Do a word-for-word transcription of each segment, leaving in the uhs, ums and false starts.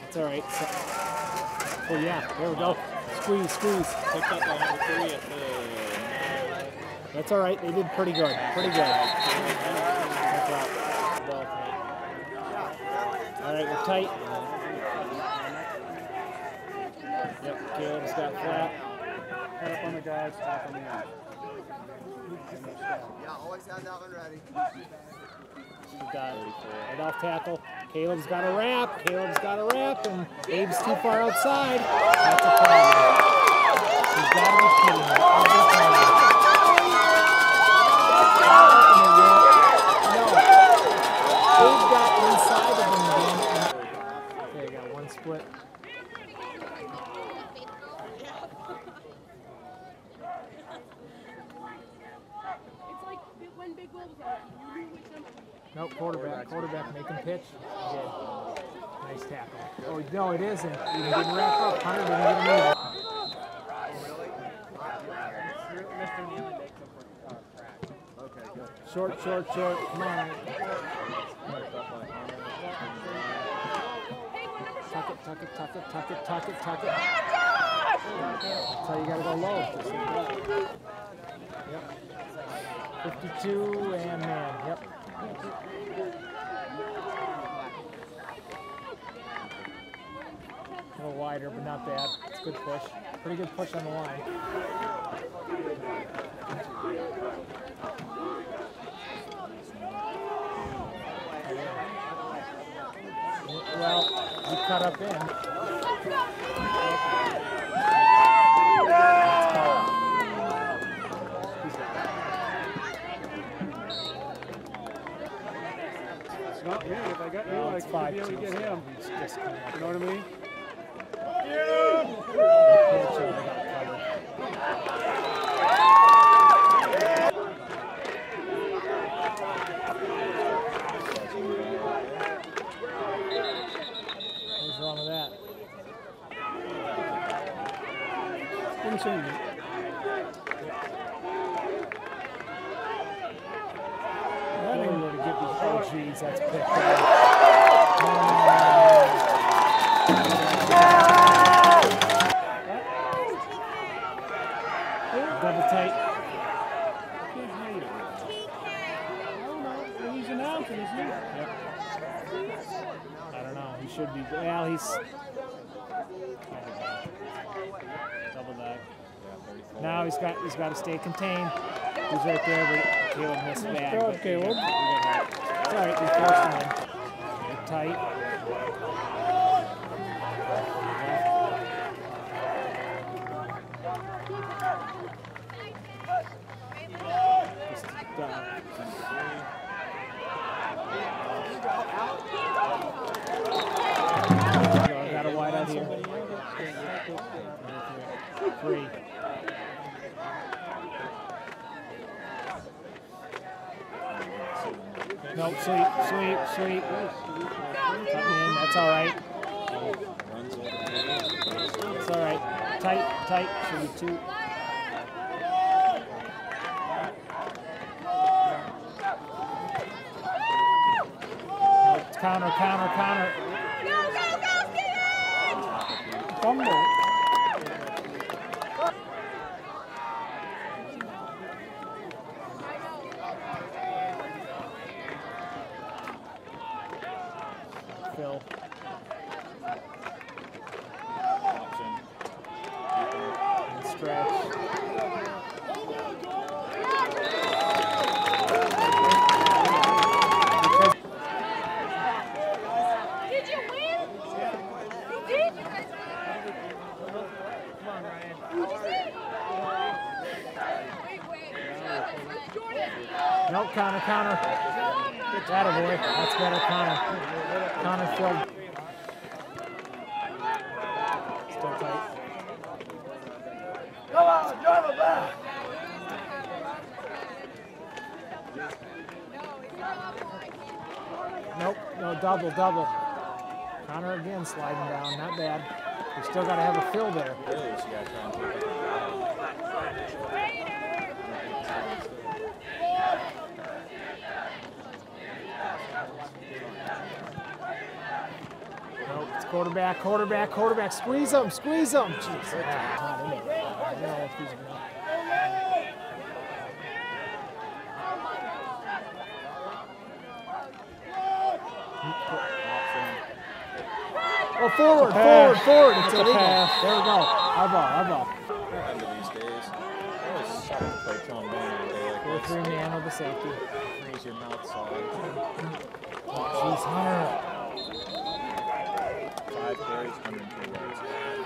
It's all right. So, oh yeah, there we go. Squeeze, squeeze. Picked up on three at the... That's all right. They did pretty good. Pretty good. All right, we're tight. Yep, Caleb's got flat. Head up on the guards, top on the end. Yeah, always have that one ready. We've got right off tackle. Caleb's got a wrap. Caleb's got a wrap, and Abe's too far outside. That's a problem. He's got to be kidding me. Every time. No. Abe got inside of him again. Okay, got one split. Nope, quarterback, quarterback making pitch. Good. Nice tackle. Oh, no, it isn't. He didn't wrap up. Hunter didn't get him either. Okay, good. Short, short, short. Come on. Tuck it, tuck it, tuck it, tuck it, tuck it, tuck it. That's how you gotta go low. Just like that. Yep. fifty-two and man. Yep. A little wider, but not bad. It's a good push. Pretty good push on the line. Well, he cut up in. Not me. If I got you, I could be able to get him. You know what I mean? What's wrong with that? Insane. Oh, geez, that's picked up. Double tight. He's announcing, isn't he? Yep. I don't know. He should be. Well, he's. Double dive. Now he's got he's got to stay contained. He's right there, but Caleb missed bad. Good, Caleb. It's all right. We forced him in. They're tight. Just, uh, got a wide out here. Three. Nope, sweep, sweep, sweep. Cutting in, that's all right. That's all right. Tight, tight, should be two. Nope, counter, counter, counter. Go, go, go, Steve! Fumble. Phil. And stretch. Did you win? You did? Come on, Ryan. Nope, counter, counter. Attaboy. That's better, Connor. Connor filled. Still tight. Come on, drive it back. Nope, no, double, double. Connor again sliding down, not bad. We still got to have a fill there. Nope, it's quarterback, quarterback, quarterback. Squeeze him, squeeze him. Jeez, that's not in it. I don't know if he's gonna. Oh, forward, forward, forward. It's illegal. There we go. Our ball, our ball. Under these days, I always suck to play trombone on a day like Four this. three man with the safety. Freeze your mouth solid. Oh, jeez, Hunter. Five carries, one hundred three yards.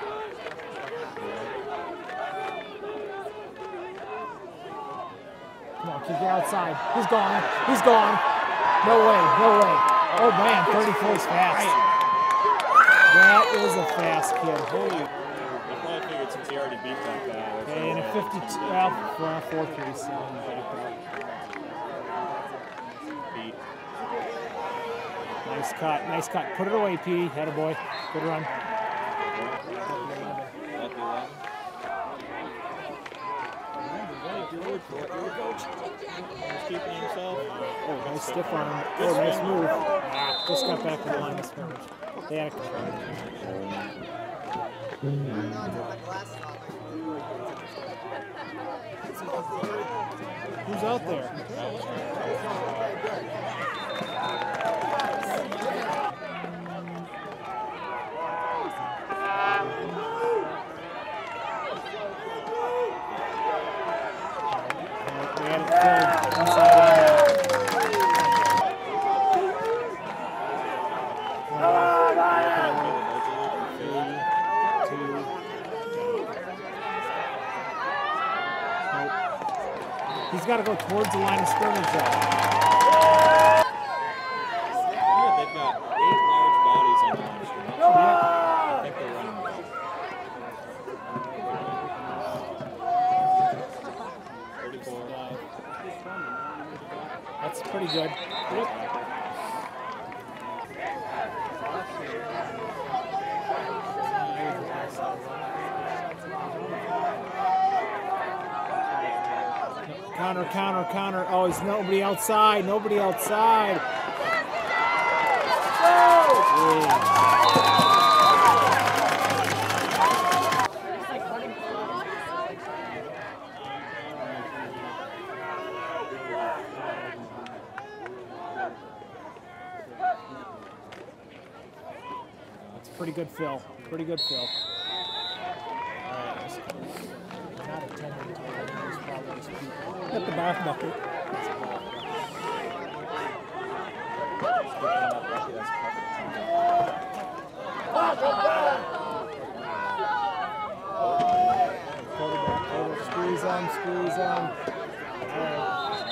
Come on, kick it outside. He's gone. He's gone. No way, no way. Oh man, thirty-four is fast. That is a fast kid. Holy. I probably figured since he already beat that guy. Okay, and a fifty-two, well, four three, so Beat. nice cut, nice cut. Put it away, Petey. Had a boy. Good run. He's keeping himself. Oh, nice stiff arm. Oh, nice move. Ah, just got back to the line of scrimmage. They had a Who's out there? They had it filled inside out. He's got to go towards the line of scrimmage, though. Yeah, they've got eight large bodies on the line of scrimmage. Yep. I think they're running thirty-four. That's pretty good. Yep. Counter, counter, counter. Oh, he's nobody outside. Nobody outside. That's pretty good fill. Pretty good fill. Not attending to it. There's probably these people. At the back bucket. Quarterback, quarter, squeeze on, squeeze on. All right.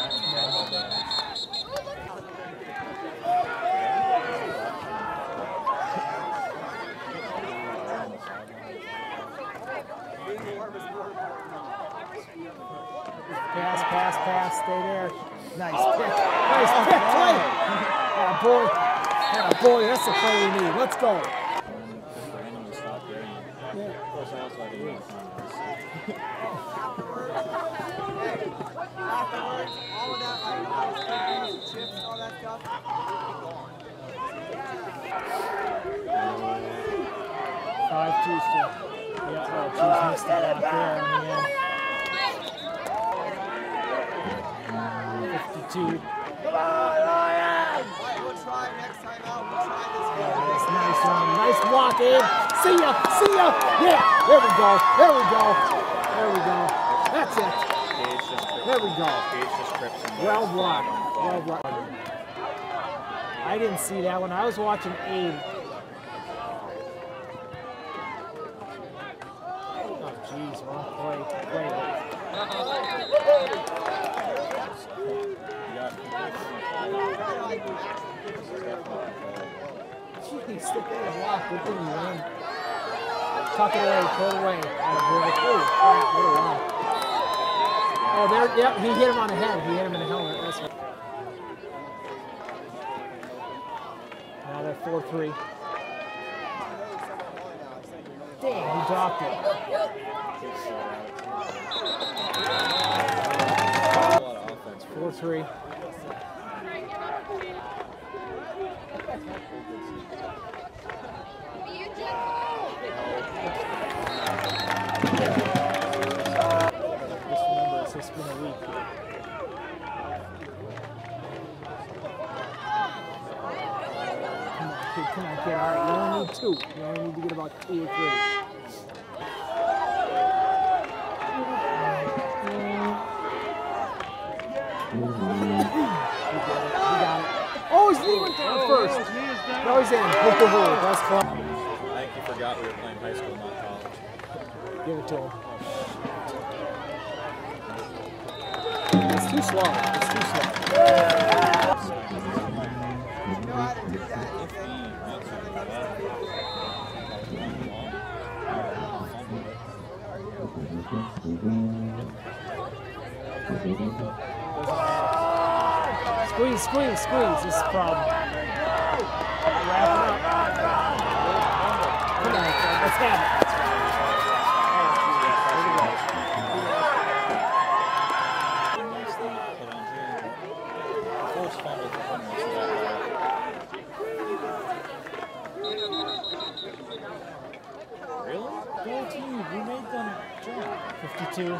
Pass, pass, pass, stay there. Nice pick. Nice pick, play. Atta boy. Atta boy, that's the play we need. Let's go. Randomly stop there. Yeah. Of course, I also had to use my Afterwards, all of that, like, all those cookies, chips, all that stuff, Five two still. Yeah, oh, geez, missed it out there in the end. fifty-two. Come on, Ryan! We'll try next time out. We'll try this Yeah, game. that's nice one. Nice block, Abe. See ya, see ya. Yeah, there we go. There we go. There we go. That's it. Gage just There we go. Gage just trips him. Well blocked. Well blocked. I didn't see that one. I was watching Abe. Oh, jeez, wrong play. Play. Jeez, stick in the block. Good thing you win. Tuck it away. Pull it away. Attaboy. Oh, crap. What a run. Oh, there. Yep, he hit him on the head. He hit him in the helmet. That's right. Now they're four three. Dang, he dropped it. A lot of offense. four three. You Just remember, it's just been a week. Come on, kid, come on, kid. All right, you only need two. You only need to get about two or three. You got it. You got it. Oh, his knee went down first. No, he's in. That's fun. I think you forgot we were playing high school, not college. Give it to him. It's too slow. It's too slow. You know how to do that. Squeeze, squeeze, squeeze. This is the problem. Wrap it up. Come on, let's have it. Really? Go team, we made them jump. fifty-two.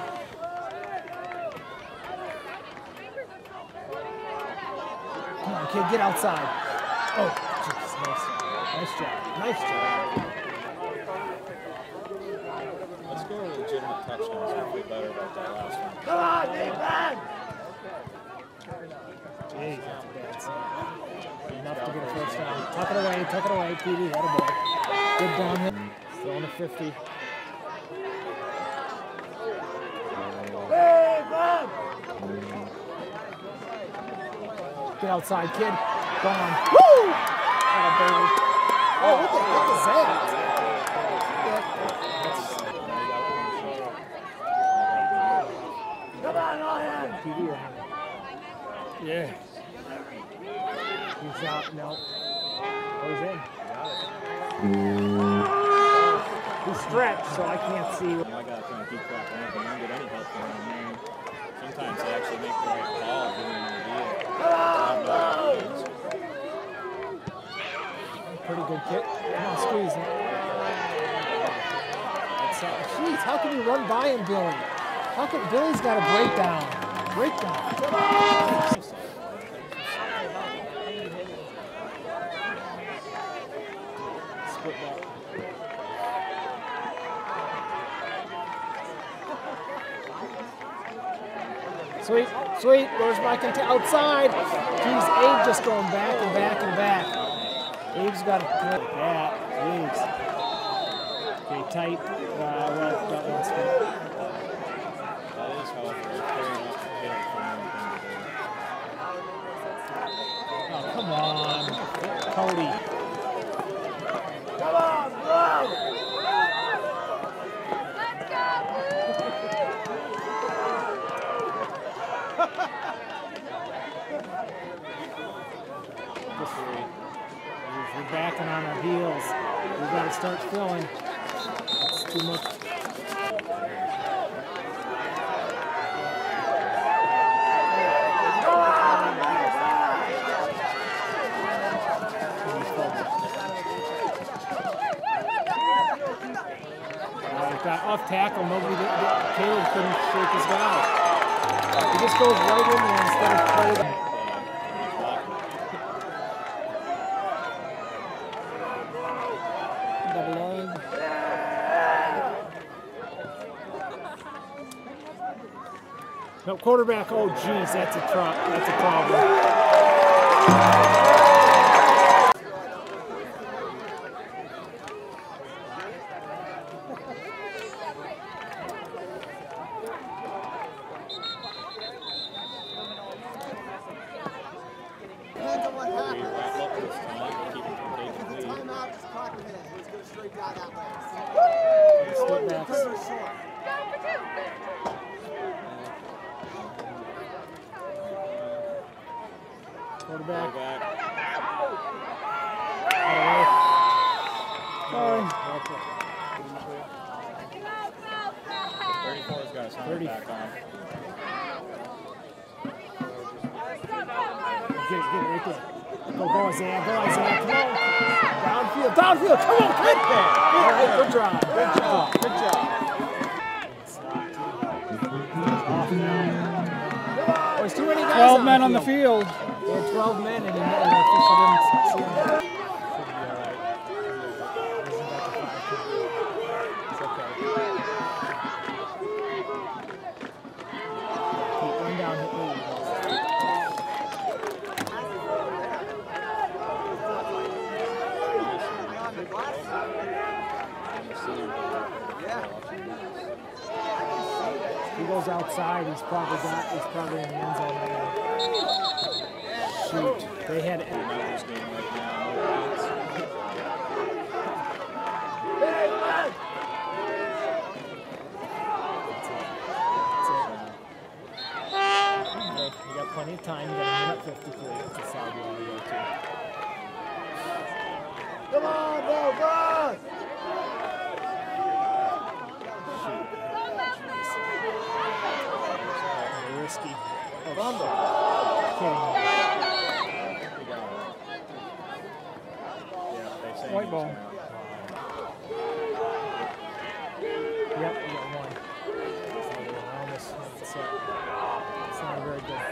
Come on, kid, get outside. Oh, jeez, nice. Nice job. Nice job. Let's go with legitimate touchdowns. We'll feel better about that last one. Come on, Nathan! Jeez, that's a bad sign. Enough to get a first down. Tuck it away, tuck it away, P D, attaboy. Good downhill. Throwing a fifty. Get outside, kid. Gone. Woo! Oh, baby. Oh, what the heck is that? Come on, Ryan! P D or yeah. He's out. No. Oh, he's in. He's stretched, so I can't see. I got to kind of keep track of anything. I don't get any help from them. Sometimes they actually make the right call, give me an idea. Pretty good kick. Come on, squeeze it. That's, uh, jeez, how can you run by him, Billy? How can Billy's got a breakdown? Breakdown. Split that. Sweet, sweet. Where's my contact? Outside. Jeez, Abe just going back and back and back. Abe's got to put that. Jeez. Okay, tight. Uh, well, that one's good. That is, however, clearing up the hill from Oh, come on. Cody. Come on, bro! We're backing on our heels. We've got to start filling. It's too much. Uh, got off tackle. Nobody did, Caleb couldn't shake his guy. He just goes right in there instead of playing. No, quarterback, oh geez, that's a tro that's a problem. Depends on what We happens. wrap up this time and keep it from taking The lead. timeout, just clock it in. He's going straight down that way. Split backs. Third or short. Quarterback. Quarterback. Oh, thirty-four's got his helmet back on. get it, get it right there. Go, go, Isaiah, go, Isaiah, come on. Downfield, downfield, come on, get there. All right, good job, good job, good job. Off now. Oh, there's too many guys twelve on men the on the field. They had twelve men, and, and the official didn't see them. It's okay. Keep going down. He goes outside, he's probably got, he's probably in the end zone right now. Shoot, they had it. Numbers game right now. Okay, you got plenty of time, you got a minute fifty-three. That's the side you want to go to. Come on, Belfast! Risky. Fumble. Kidding. White ball. Yep, we got one. Almost it's, uh, it's not very good.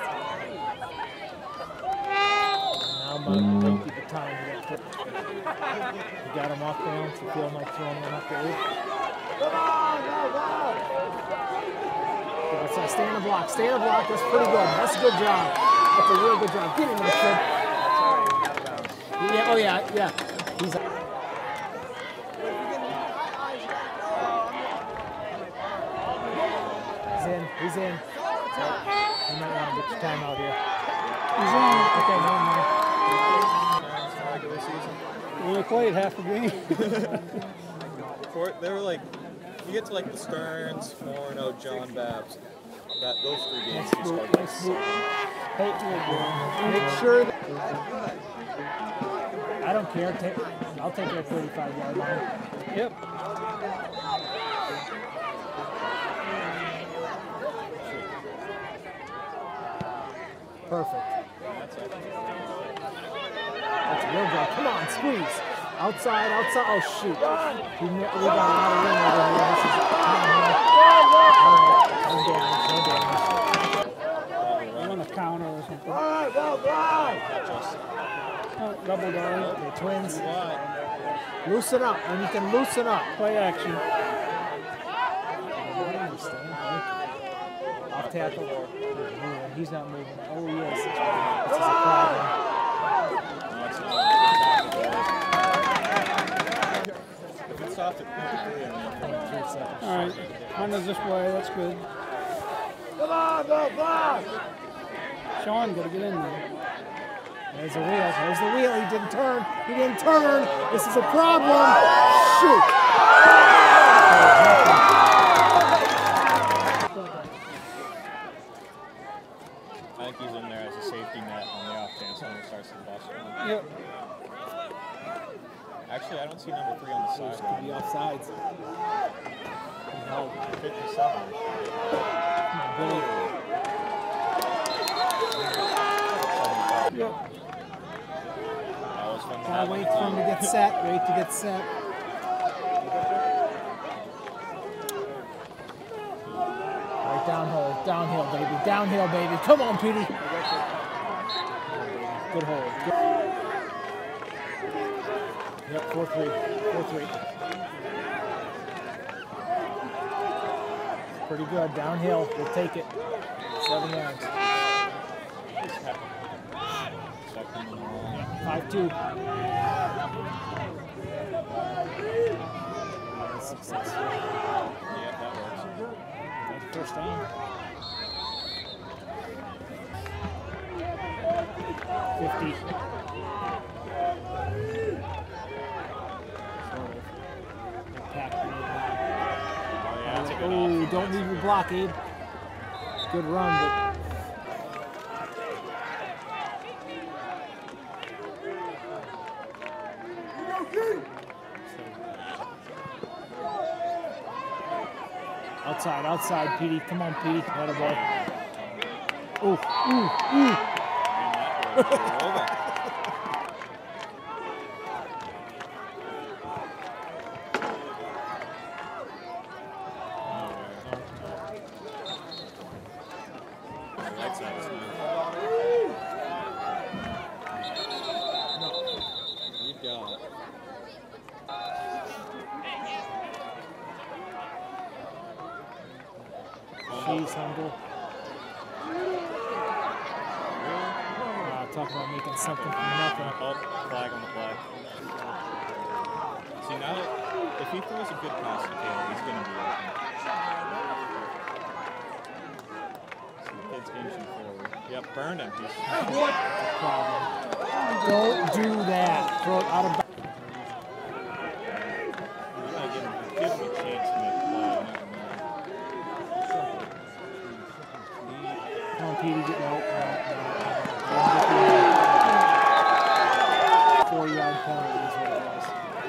Now I'm going to keep the time. You got, you got him off balance. You feel like throwing him up there. Come on, Belfast! That's uh, stay in the block. Stay in the block. That's pretty good. That's a good job. That's a real good job. Get him, little kid. Yeah. Oh yeah. Yeah. He's. He's in. He's in. You might want to get your time out here. He's in. Okay. Never mind. Regular season. We only played half a game. For, they were like, you get to like the Stearns, Morno, John Babs. That those three games you scored like seven. Hey, make sure that I don't care. Take, I'll take that thirty-five yard line. Yep. Perfect. That's a real good. Come on, squeeze. Outside, outside. Oh, shoot. We, we got a lot of room over here. This is, come on, man. All right. No damage, no damage. I'm on a counter or something. All right, Belfast! Oh, double down. The twins. Loosen up, and you can loosen up. Play action. Off tackle. He's not moving. Oh, he is. This is a problem. If it's off at twenty-three seconds. All right. Mine is this way. That's good. Come on, Belfast! Sean, got to get in there. There's the wheel. There's the wheel. He didn't turn. He didn't turn. This is a problem. Shoot. I think he's in there as a safety net on the off chance someone starts to bust one. Yep. Actually, I don't see number three on the side. Could be offsides. No, fifty-seven. Billy. Yep. That was fun to Gotta have wait on for him to get set. Wait to get set. Right downhill. Downhill, baby. Downhill, baby. Come on, Petey. Good hold. Good. Yep, four three. four three. Pretty good. Downhill. We'll take it. Seven yards. five two. Successful. Yeah, that works. That's first down. fifty. Oh, don't leave your block, Abe. Good run, but outside, outside, Petey. Come on, Petey. Let it go. Ooh, ooh, ooh. satisfying. You got it. She's humble. Uh, talk about making something from nothing. Oh, flag on the play. See, now that if he throws a good pass to Caleb, he's going to be open. So the kid's inching forward. Yep, burned him. He's Problem. Don't do that. Throw it out of bounds. You gotta give him, give him a chance to make a play. Come on, Petey, get no, no, no. Four yard penalty is what it was.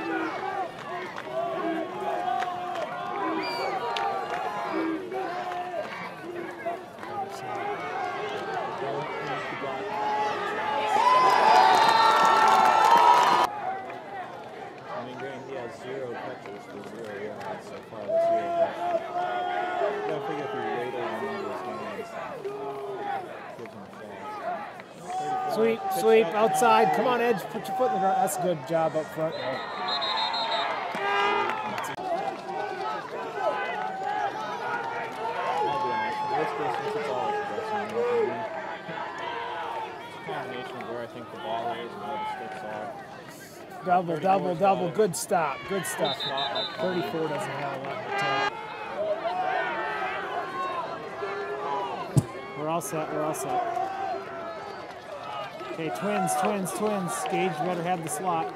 I mean, granted, he has zero catches for zero yards so far this year, but you gotta figure if you wait on one of those games, gives him a chance. Sweep, sweep, outside. Come on, Edge, put your foot in the ground. That's a good job up front. Though. I'll be honest, for this distance, it's always addressing. You know what I mean? It's a combination of where I think the ball is and where the sticks are. Double, double, double. Good stop. Good stuff. Stop, like, thirty-four doesn't have a lot in the tank. We're all set. We're all set. Okay, twins, twins, twins. Gage better have the slot.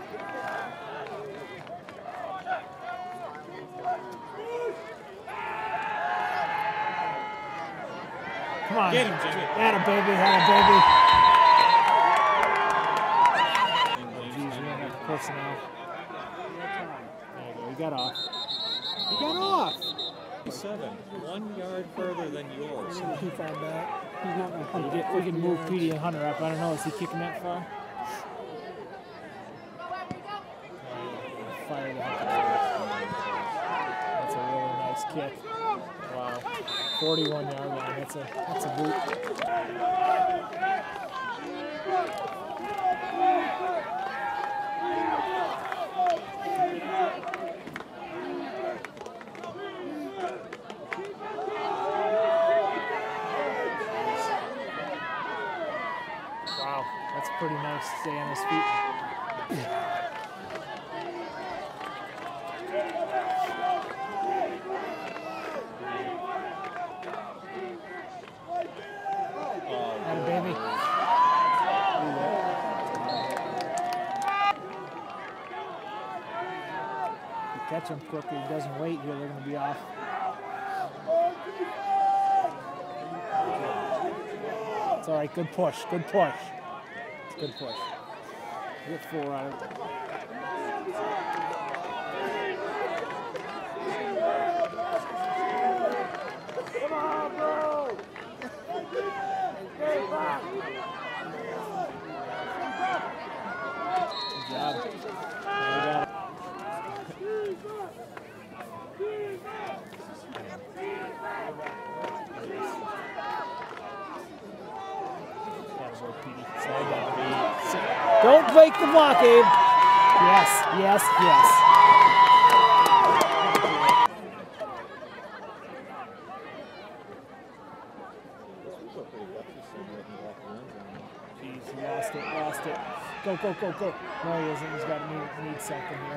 Come on. Get him, Jimmy. Atta baby, atta baby. Geez, we don't have personnel. There you go. You got off. You got off. Seven, one yard further than yours. Too far back. He's not going to come. We can move Petey and Hunter up. I don't know. Is he kicking that far? Fire the heck out of it. That's a really nice kick. Wow. forty-one yard line. That's a that's a boot. Wow, that's pretty nice to stay on his feet. Atta baby. You catch him quickly, he doesn't wait here, they're going to be off. It's all right, good push, good push. It's a good push. You get four out of it. Come on, bro! Good job. You got it. Slide down. Don't break the block, Abe. Yes, yes, yes. Jeez, he lost it, lost it. Go, go, go, go. No, he isn't. He's got to need, need something here.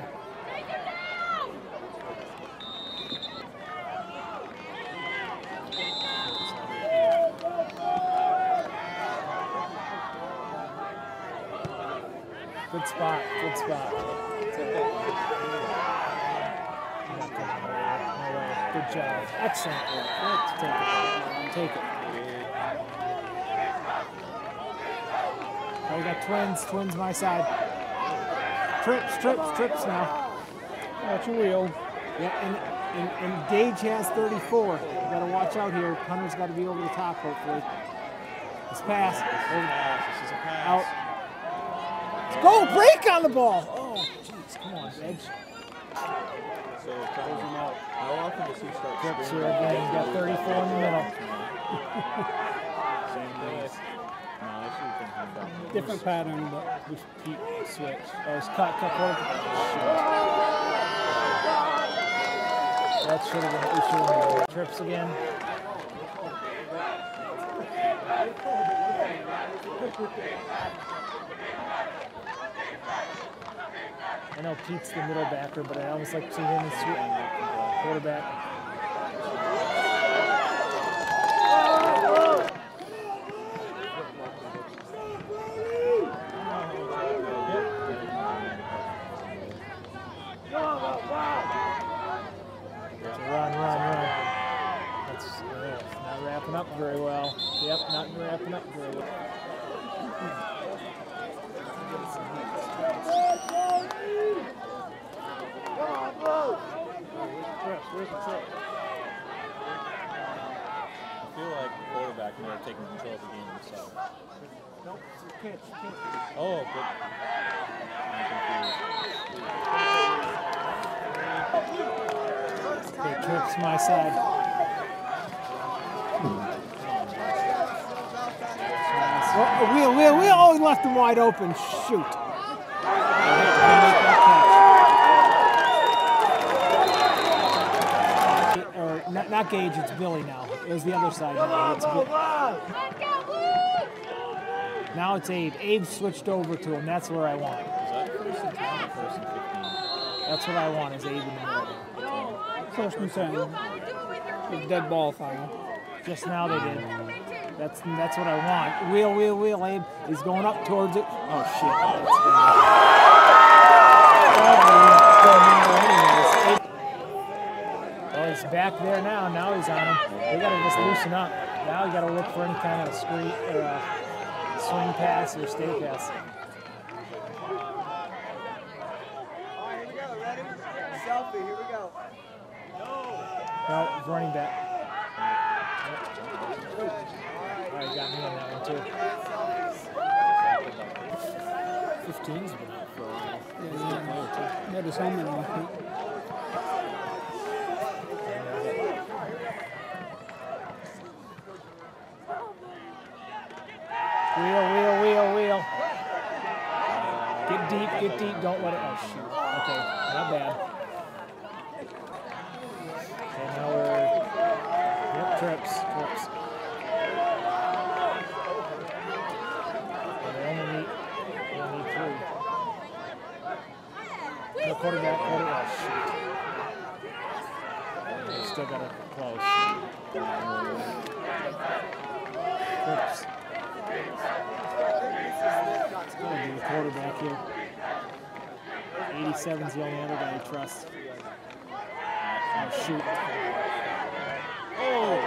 Good spot, good spot. Good job. Excellent work. Take it. Take it. Oh, we got twins. Twins my side. Trips, trips, trips now. Watch your wheel. Yeah, and, and, and Gage has thirty-four. You got to watch out here. Hunter's got to be over the top, hopefully. This pass. This is a pass. Out. Go, break on the ball. Oh, jeez, come on, Edge. So, tell him out. How often does he start Trips screaming? here again. You got thirty-four in the middle. Same thing different pattern, but we keep switch. Oh, it's cut, cut, cut. That should have been, we should have been trips again. I know Pete's the middle backer, but I almost like to see him as quarterback. Run, run, run. That's uh, not wrapping up very well. Yep, not wrapping up very well. I feel like the quarterback may have taken control of the game himself. Nope, it's a pitch, pitch. Oh, good. Okay, trips my side. Oh, wheel, wheel, wheel. Oh, he left him wide open. Shoot. Or not, not Gage, it's Billy now. It was the other side now. It's now it's Abe. Abe switched over to him. That's where I want. Is that first and ten or first and fifteen? That's what I want, is Abe in the middle. First and ten. Dead ball final. Just now they did. That's that's what I want. Wheel, wheel, wheel. Abe is going up towards it. Oh shit! Well, he's back there now. Now he's on him. They got to just loosen up. Now you got to look for any kind of screen or uh, swing pass or stay pass. All right, here we go. Ready? Selfie. Here we go. No, running back. All right, got me on that one too. fifteen's been out for a while. Yeah, he had his helmet on. Wheel, wheel, wheel, wheel. Get deep, get deep. Don't let it. Oh shoot. Okay, not bad. And now we're yep, trips, trips. Well, they only need, they only need three. No quarterback, quarterback. Oh, shoot. They still got it close. Trips. It's gonna be the quarterback here. eighty-seven's the only other guy I trust. Oh, shoot. Oh!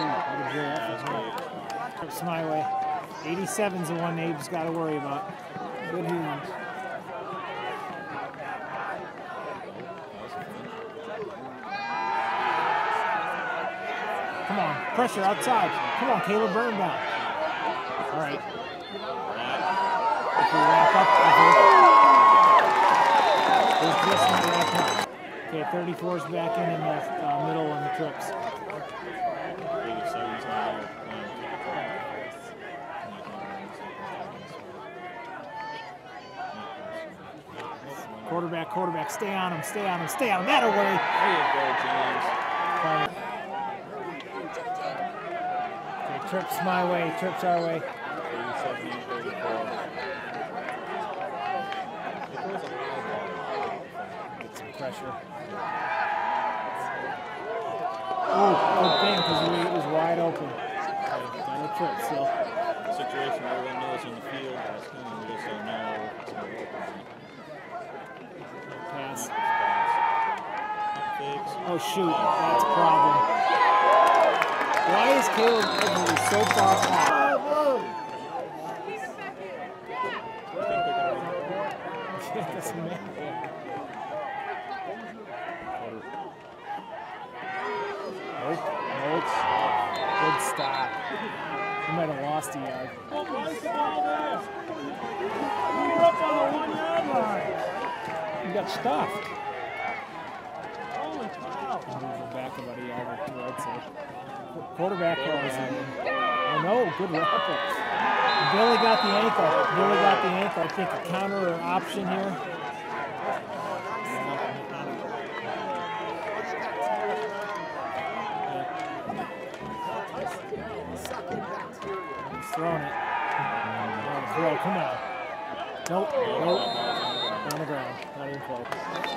Trips my way. eighty-seven's the one Abe's got to worry about. Good hands. Come on, pressure outside. Come on, Caleb, burn him down. All right. If we wrap up, there's just not wrapping up. Okay, thirty-four's back in in the uh, middle on the trips. eighty-seven's now playing Quarterback, quarterback, stay on him, stay on him, stay on him. That'll worry. Okay, trips my way, trips our way. eighty-seven, thirty-four. Get some pressure. Oh, good thing, because it was wide open. Okay, got a trip still. Situation where everyone knows on the field, that's kind of we just don't know what's going to open. Pass. Fakes. Oh shoot, that's a problem. Why is Caleb Edwards so far off? It doesn't matter. Nope, nope. Good stop. He might have lost a yard. You got stuffed. Holy cow. Move it back about a yard or two, I'd say. Quarterback calls in. Oh no, good rapper. Billy got the ankle. Billy got the ankle. I think a counter or option here. He's throwing it. Oh, throw, come on. Nope, nope. On the ground. Not even close.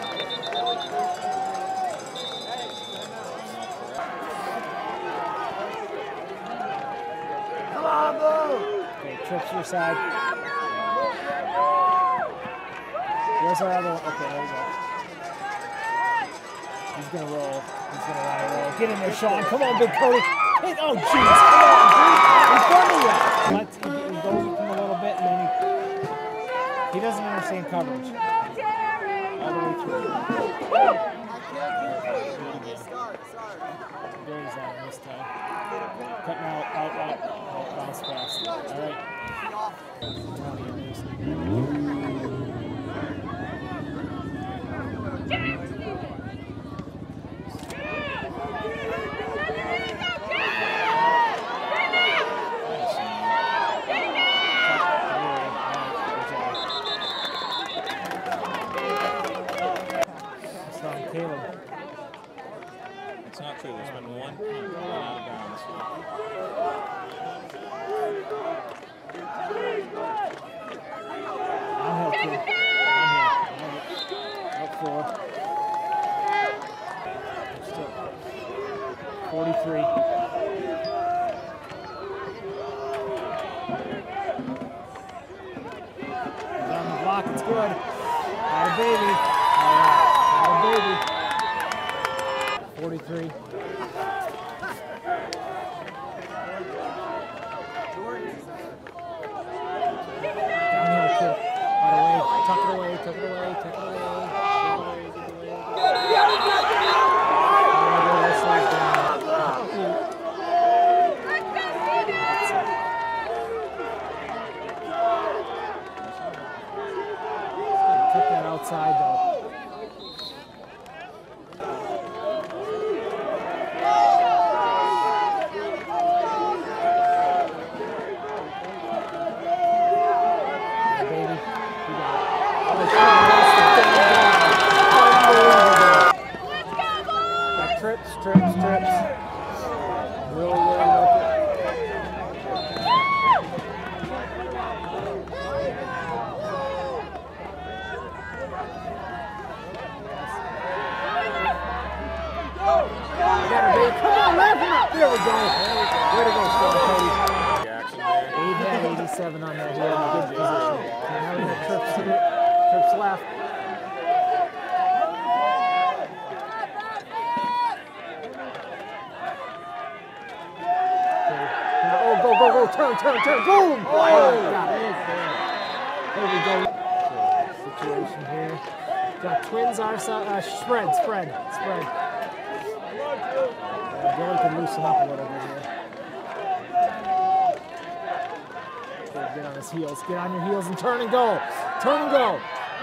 Come on, Blue! Okay, trips your side. Where's our other one? Okay, there we go. He's gonna roll. He's gonna run a roll. Get in there, Sean. Come on, Big Cody. Hey, oh, jeez. Come on, dude. He's running it. Let's, he, he goes with him a little bit, and then he, he doesn't understand coverage. All the way through. Billy's on this time. Cutting out, out, out. out bounce fast. All right. Caleb. It's not true. There's been one punt out of bounds. Downhill kid. Downhill. Up four. Still. forty-three. He's on the block. It's good. Got a baby. All right. Got a baby. forty-three. Downhill kick. Out of way. Tuck it away. Tuck it away. Tuck it away. Cut that outside though. Trips, trips, trips. Really, really like it. Got a big, come on, left him up. There we go. Way to go, Sean Cody. Abe had eighty-seven on that. He had a good position. And now we got trips to it. Trips left. Go, go, go, turn, turn, turn, boom! Oh, got it. There we go. Situation here. Got twins our side, uh, spread, spread, spread. Uh, Billy can loosen up a little bit here. Okay, get on his heels, get on your heels and turn and go. Turn and go.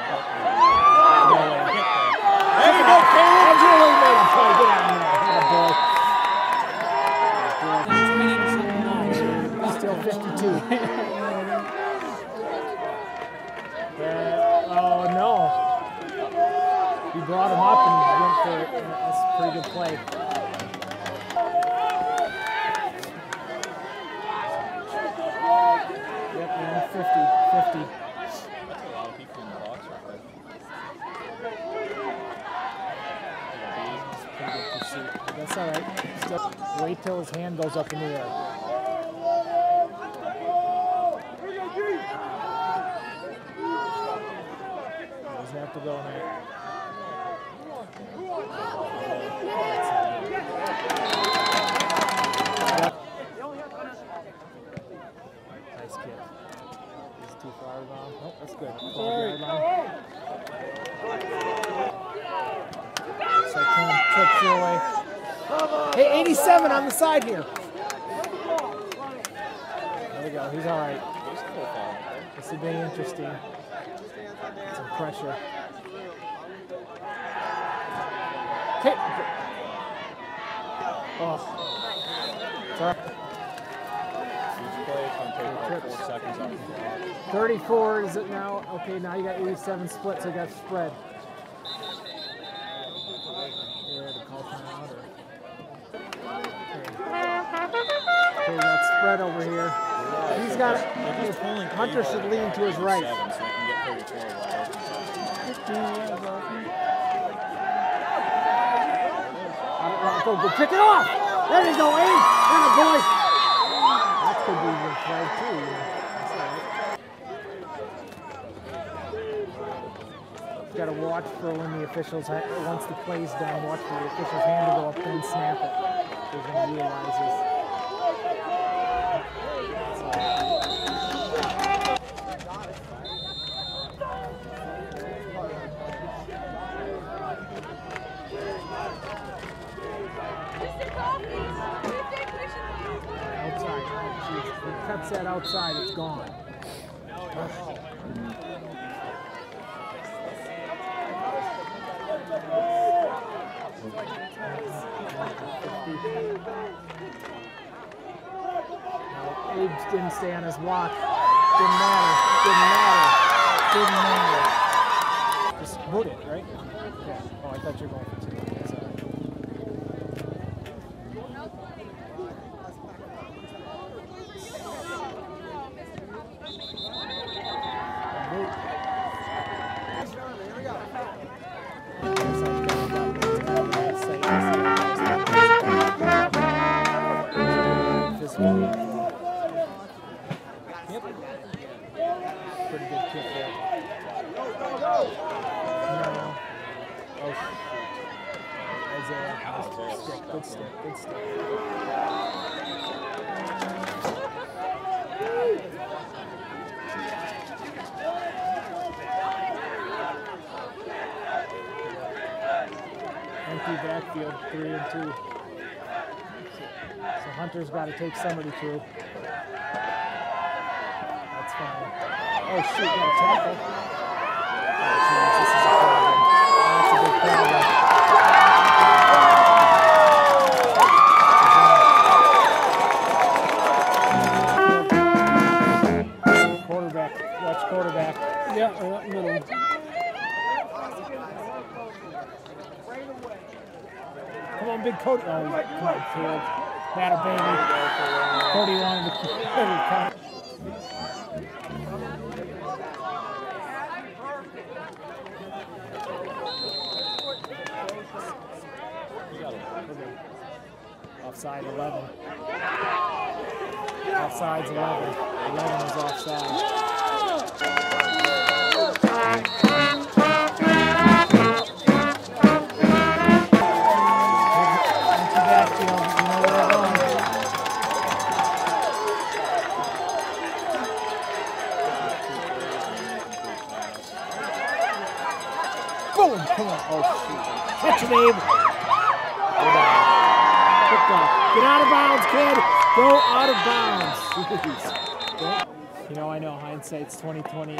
There you go, Caleb! That's really made him play. Get on there. Get a boy. Still fifty-two. uh, oh no. He brought him up and went for it. That's a pretty good play. Yep, man, fifty, fifty. That's a lot of people in the box right That's pretty good pursuit. That's all right. Still, wait till his hand goes up in the air. Doesn't have to go in there. Nice kick. He's too far down. Nope, that's good. twelve yard line. So come trips your way. Hey, eighty-seven on the side here. There we go. He's all right. This will be interesting. Some pressure. Okay. Oh. It's all right. Each play is going to take about four seconds off the clock. thirty-four is it now? Okay, now you got eighty-seven split, so you got spread. Yeah, to call timeout or. Okay, we got spread over here. He's got it. Hunter should lean to his right. Go, go, pick it off! There you go, Abe! And a boy! That could be your flag too. You got to watch for when the officials, once the play's done, watch for the official's hand to go up and snap it. They're going to realize this. Outside. He cuts that outside, it's gone. Abe didn't stay on his block. Didn't matter. Didn't matter. Didn't matter. Just put it, right? Yeah. Oh, I thought you were going for two. Yep. Pretty good kick there. No. Oh, shoot. Isaiah. Stick, good stick, good stick. Empty backfield, three and two. So Hunter's got to take somebody through. That's fine. Oh shoot, got a tackle. Oh jeez, this is a problem. That's a big problem. Quarterback, watch quarterback. Yeah, right up middle. Come on, big Cody. Oh, come on, field. Matter, baby. Cody wanted to keep every cut. Offside eleven. Offside's eleven. eleven is offside. Boom! Come on. Oh, shoot. Catch it, Abe. Go down. Picked off. Get out of bounds, kid. Go out of bounds. Jeez. You know, I know hindsight's twenty twenty. I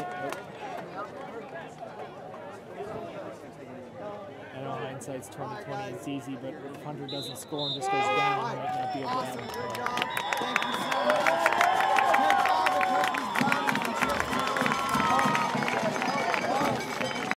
know hindsight's twenty twenty. It's easy, but if Hunter doesn't score and just goes down, it might not be a bad one.